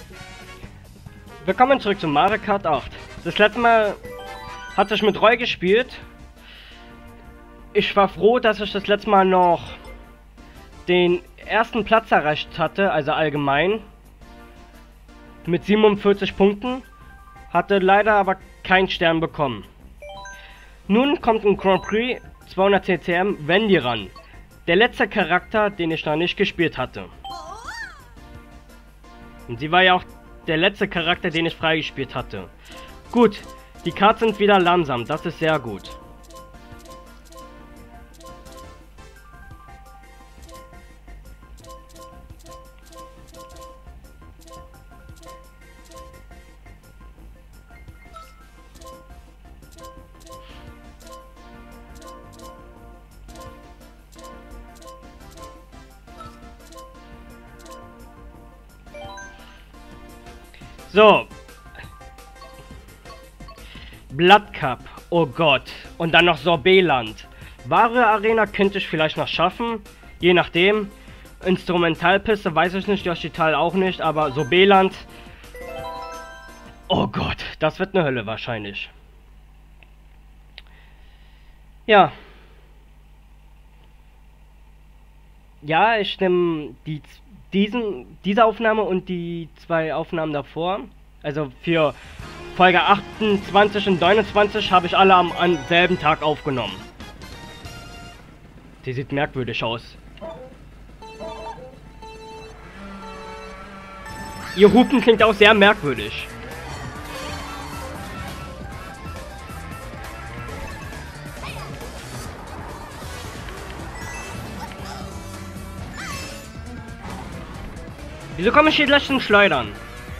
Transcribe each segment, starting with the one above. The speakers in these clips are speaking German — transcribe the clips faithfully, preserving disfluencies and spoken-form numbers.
Willkommen zurück zu Mario Kart acht. Das letzte Mal hatte ich mit Roy gespielt. Ich war froh, dass ich das letzte Mal noch den ersten Platz erreicht hatte, also allgemein. Mit siebenundvierzig Punkten. Hatte leider aber keinen Stern bekommen. Nun kommt im Grand Prix zweihundert C C M Wendy ran. Der letzte Charakter, den ich noch nicht gespielt hatte. Und sie war ja auch der letzte Charakter, den ich freigespielt hatte. Gut, die Karten sind wieder langsam, das ist sehr gut. So. Blood Cup. Oh Gott. Und dann noch Sorbeland. Wahre Arena könnte ich vielleicht noch schaffen. Je nachdem. Instrumentalpiste weiß ich nicht. Yoshital auch nicht. Aber Sorbeland. Oh Gott. Das wird eine Hölle wahrscheinlich. Ja. Ja, ich nehme die... Diesen, diese Aufnahme und die zwei Aufnahmen davor, also für Folge achtundzwanzig und neunundzwanzig, habe ich alle am, am selben Tag aufgenommen. Die sieht merkwürdig aus. Ihr Hupen klingt auch sehr merkwürdig. Wieso komme ich hier gleich zum Schleudern?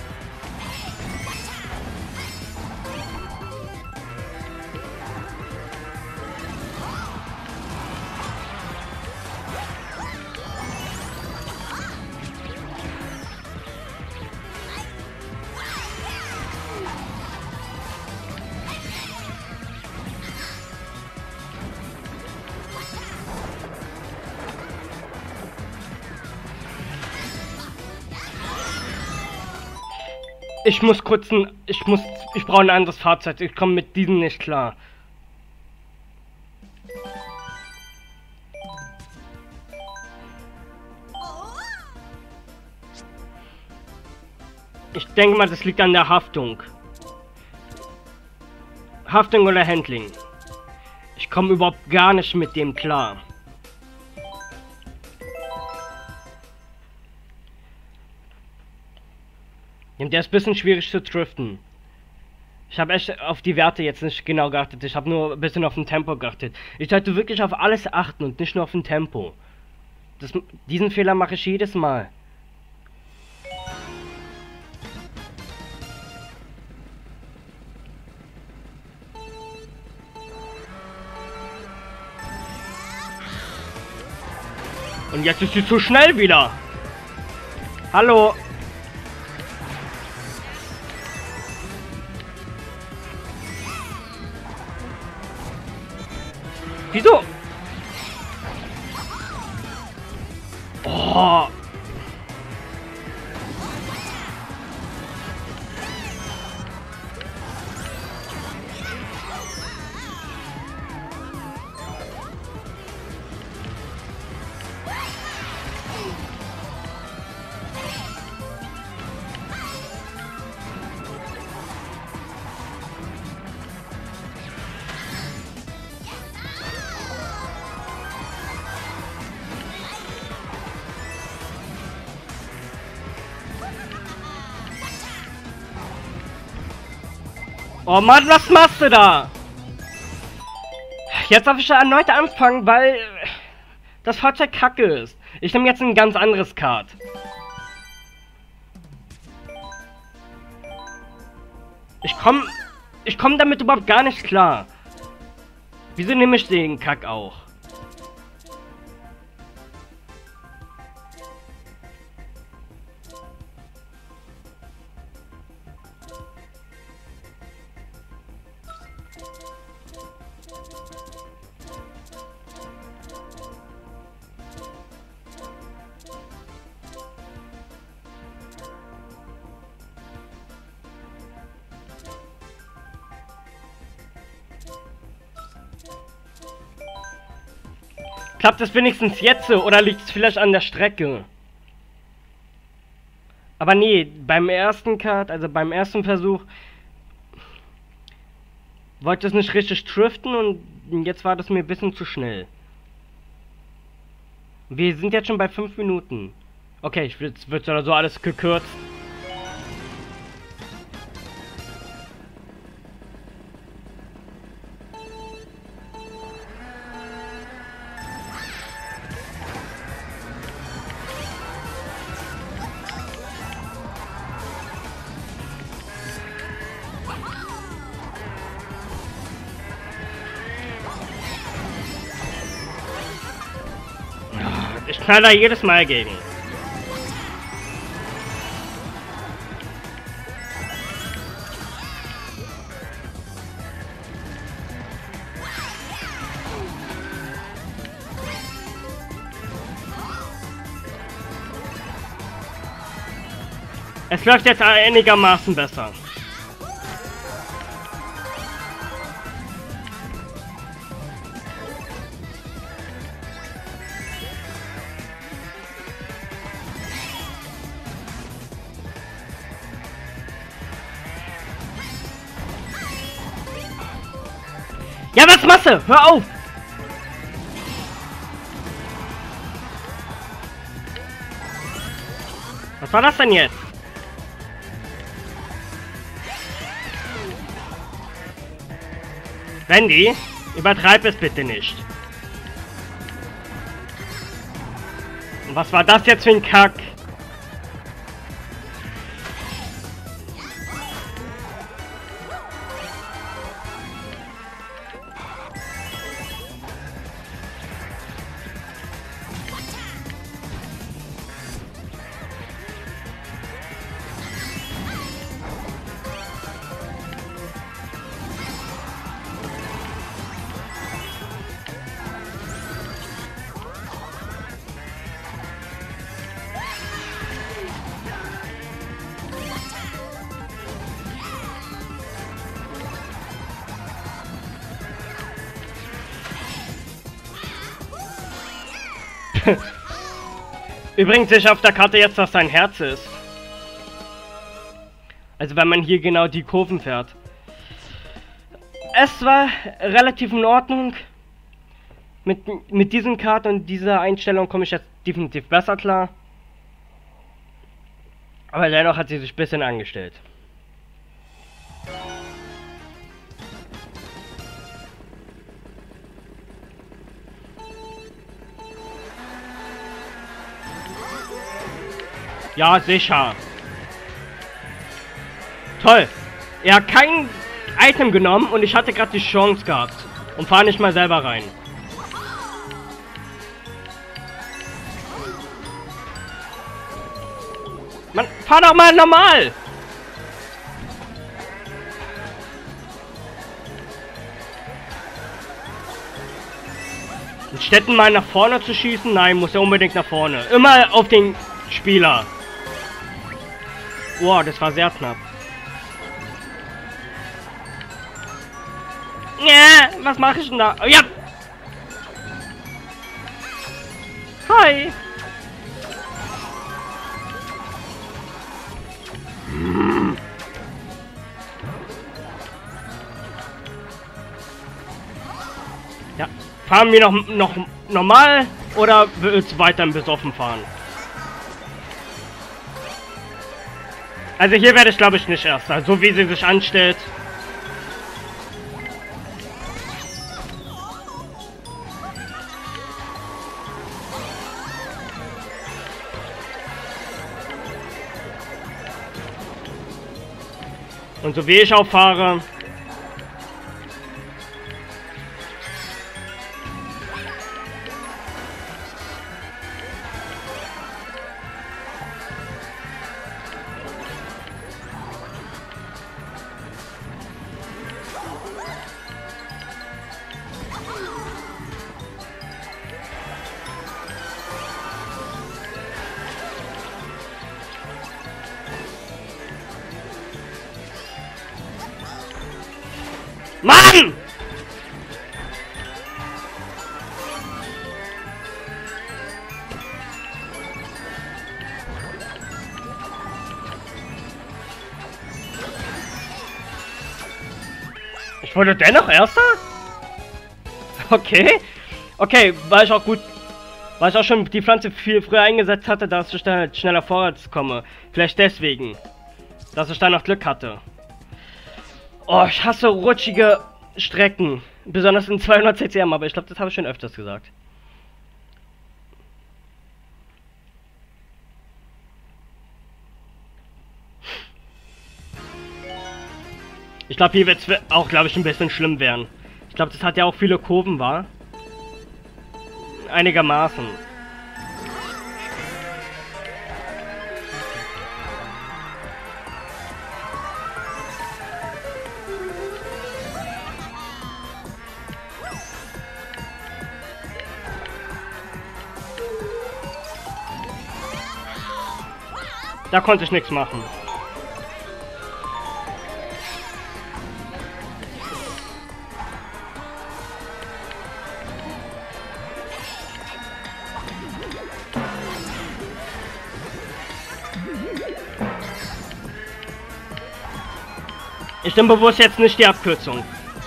Ich muss kurz ein... Ich muss... Ich brauche ein anderes Fahrzeug. Ich komme mit diesem nicht klar. Ich denke mal, das liegt an der Haftung. Haftung oder Handling. Ich komme überhaupt gar nicht mit dem klar. Der ist ein bisschen schwierig zu driften. Ich habe echt auf die Werte jetzt nicht genau geachtet. Ich habe nur ein bisschen auf den Tempo geachtet. Ich sollte wirklich auf alles achten und nicht nur auf den Tempo. Das, diesen Fehler mache ich jedes Mal. Und jetzt ist sie zu schnell wieder. Hallo. Wieso? Oh. Oh Mann, was machst du da? Jetzt darf ich da erneut anfangen, weil das Fahrzeug kacke ist. Ich nehme jetzt ein ganz anderes Kart. Ich komm... Ich komme damit überhaupt gar nicht klar. Wieso nehme ich den Kack auch? Klappt es wenigstens jetzt oder liegt es vielleicht an der Strecke? Aber nee, beim ersten Cut, also beim ersten Versuch, wollte es nicht richtig driften und jetzt war das mir ein bisschen zu schnell. Wir sind jetzt schon bei fünf Minuten. Okay, ich will, jetzt wird oder so alles gekürzt. Ich knall da jedes Mal gegen. Es läuft jetzt einigermaßen besser. Ja, was machst du? Hör auf! Was war das denn jetzt? Wendy, übertreib es bitte nicht. Und was war das jetzt für ein Kack? Übrigens sehe ich auf der Karte jetzt, dass sein Herz ist. Also wenn man hier genau die Kurven fährt. Es war relativ in Ordnung. Mit, mit diesem Karte und dieser Einstellung komme ich jetzt definitiv besser klar. Aber dennoch hat sie sich ein bisschen angestellt. Ja, sicher. Toll. Er hat kein Item genommen und ich hatte gerade die Chance gehabt. Und fahr nicht mal selber rein. Mann, fahr doch mal normal. Anstatt mal nach vorne zu schießen, nein, muss er unbedingt nach vorne. Immer auf den Spieler. Wow, das war sehr knapp. Ja, was mache ich denn da? Oh, ja. Hi. Ja, fahren wir noch, noch normal oder willst du weiter besoffen fahren? Also hier werde ich glaube ich nicht Erster, so wie sie sich anstellt. Und so wie ich auch fahre. Mann! wurde dennoch Erster? Okay. Okay, weil ich auch gut... Weil ich auch schon die Pflanze viel früher eingesetzt hatte, dass ich dann halt schneller vorwärts komme. Vielleicht deswegen. Dass ich dann noch Glück hatte. Oh, ich hasse rutschige Strecken. Besonders in zweihundert C C M, aber ich glaube, das habe ich schon öfters gesagt. Ich glaube, hier wird es auch, glaube ich, ein bisschen schlimm werden. Ich glaube, das hat ja auch viele Kurven, war. Einigermaßen. Da konnte ich nichts machen. Ich nehme bewusst jetzt nicht die Abkürzung.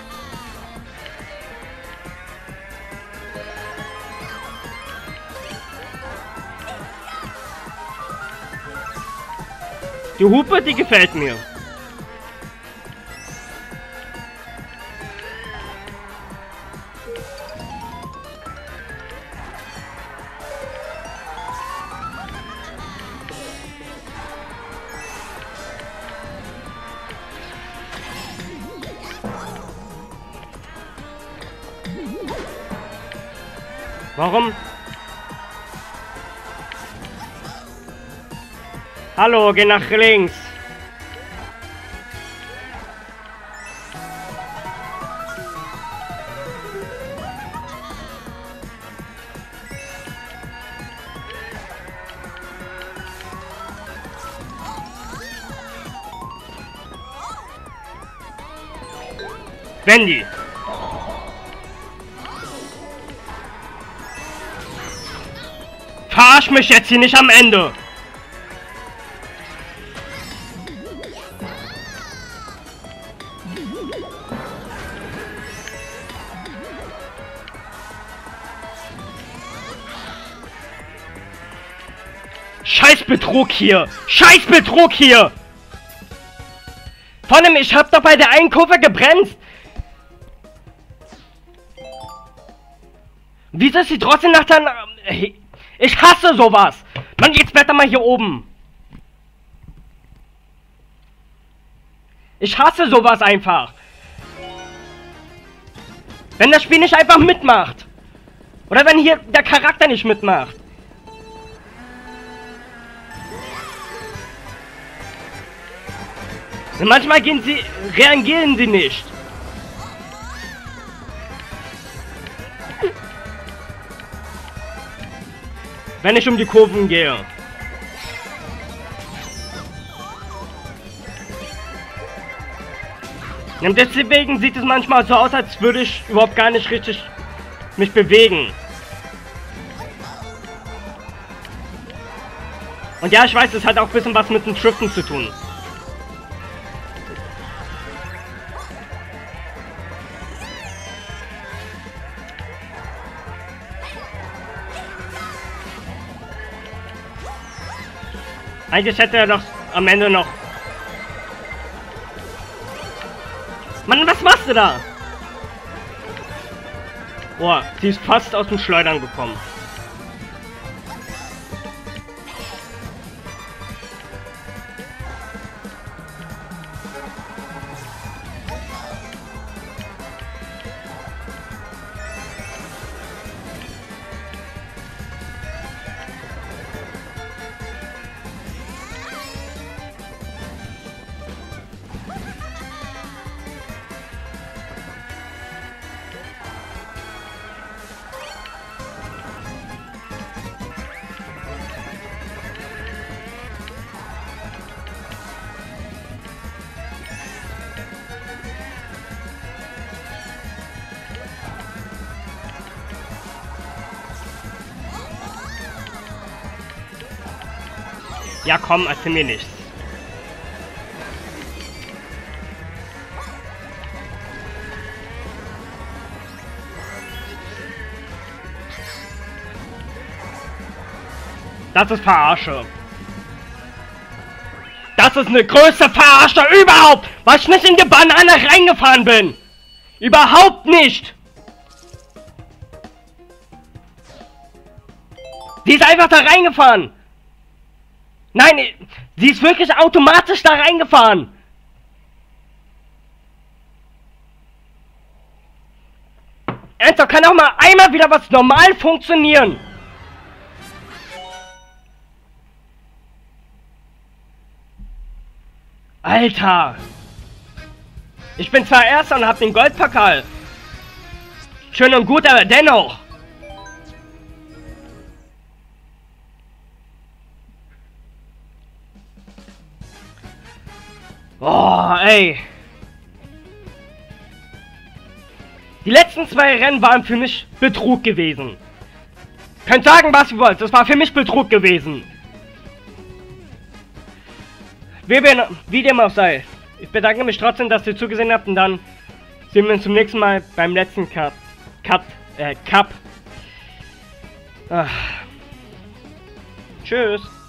Die Hupe, die gefällt mir. Warum? Hallo, geh nach links. Wendy. Verarsch mich jetzt hier nicht am Ende. Scheiß Betrug hier! Scheiß Betrug hier! Vor allem, ich hab doch bei der einen Kurve gebremst! Wieso ist sie trotzdem nach der... Ich hasse sowas! Mann, jetzt bleib doch mal hier oben! Ich hasse sowas einfach! Wenn das Spiel nicht einfach mitmacht! Oder wenn hier der Charakter nicht mitmacht! Und manchmal gehen sie, reagieren sie nicht. Wenn ich um die Kurven gehe. Und deswegen sieht es manchmal so aus, als würde ich überhaupt gar nicht richtig mich bewegen. Und ja, ich weiß, es hat auch ein bisschen was mit dem Driften zu tun. Eigentlich hätte er doch am Ende noch... Mann, was machst du da? Boah, sie ist fast aus dem Schleudern gekommen. Ja komm, erzähl mir nichts. Das ist Verarsche. Das ist eine größte Verarsche überhaupt, weil ich nicht in die Banane reingefahren bin. Überhaupt nicht. Sie ist einfach da reingefahren. Nein, sie ist wirklich automatisch da reingefahren. Ernsthaft, kann auch mal einmal wieder was normal funktionieren. Alter! Ich bin zwar Erster und hab den Goldpokal. Schön und gut, aber dennoch. Oh, ey. Die letzten zwei Rennen waren für mich Betrug gewesen. Könnt sagen, was ihr wollt. Das war für mich Betrug gewesen. Wie dem auch sei. Ich bedanke mich trotzdem, dass ihr zugesehen habt und dann sehen wir uns zum nächsten Mal beim letzten Cut. Cut. Äh, Cup. Ach. Tschüss.